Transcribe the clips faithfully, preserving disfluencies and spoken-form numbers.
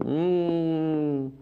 Hum...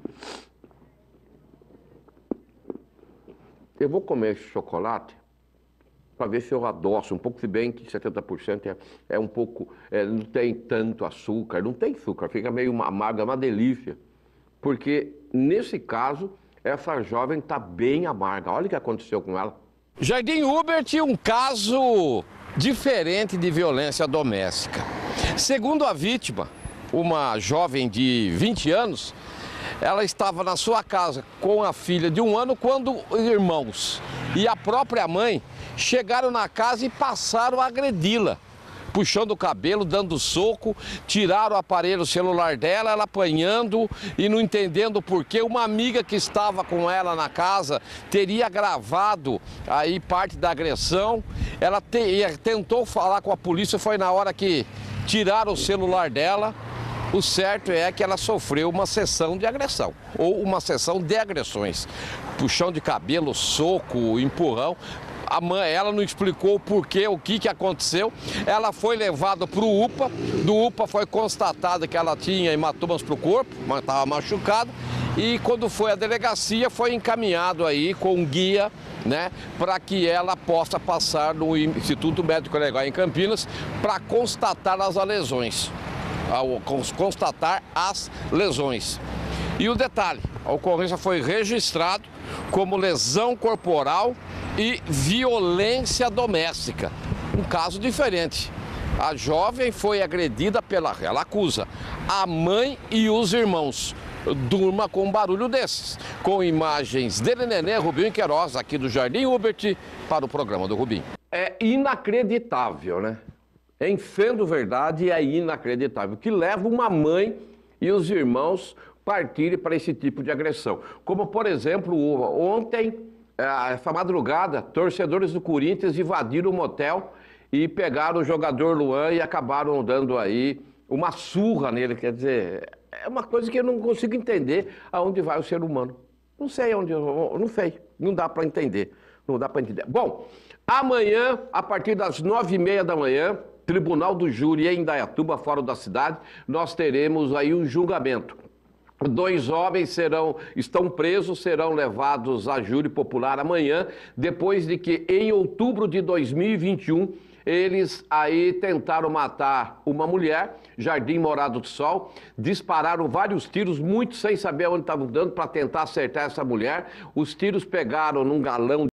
Eu vou comer esse chocolate para ver se eu adoço um pouco, se bem que setenta por cento é, é um pouco, é, não tem tanto açúcar, não tem açúcar, fica meio amargo, é uma delícia. Porque, nesse caso, essa jovem está bem amarga. Olha o que aconteceu com ela. Jardim Hubert, um caso diferente de violência doméstica. Segundo a vítima, uma jovem de vinte anos, ela estava na sua casa com a filha de um ano quando irmãos e a própria mãe chegaram na casa e passaram a agredi-la, puxando o cabelo, dando soco, tiraram o aparelho celular dela, ela apanhando e não entendendo por que uma amiga que estava com ela na casa teria gravado aí parte da agressão. Ela te, tentou falar com a polícia, foi na hora que tiraram o celular dela. O certo é que ela sofreu uma sessão de agressão, ou uma sessão de agressões. Puxão de cabelo, soco, empurrão. A mãe, ela não explicou o porquê, o que, que aconteceu. Ela foi levada para o U P A. Do U P A foi constatado que ela tinha hematomas para o corpo, mas estava machucada. E quando foi à delegacia, foi encaminhado aí com guia, né, para que ela possa passar no Instituto Médico Legal em Campinas para constatar as lesões. Ao constatar as lesões. E o detalhe, a ocorrência foi registrada como lesão corporal e violência doméstica. Um caso diferente. A jovem foi agredida pela, ela acusa, a mãe e os irmãos. Durma com um barulho desses. Com imagens dele, Nenê, Rubinho Queiroz, aqui do Jardim Hubert, para o programa do Rubinho. É inacreditável, né? Em sendo verdade, é inacreditável, que leva uma mãe e os irmãos partirem para esse tipo de agressão. Como, por exemplo, ontem, essa madrugada, torcedores do Corinthians invadiram o motel e pegaram o jogador Luan e acabaram dando aí uma surra nele. Quer dizer, é uma coisa que eu não consigo entender aonde vai o ser humano. Não sei onde, não sei, não dá para entender, não dá para entender. Bom, amanhã, a partir das nove e meia da manhã, Tribunal do Júri em Indaiatuba, fora da cidade, nós teremos aí um julgamento. Dois homens serão, estão presos, serão levados a júri popular amanhã, depois de que em outubro de dois mil e vinte e um, eles aí tentaram matar uma mulher, Jardim Morado do Sol, dispararam vários tiros, muito sem saber onde estavam dando, para tentar acertar essa mulher. Os tiros pegaram num galão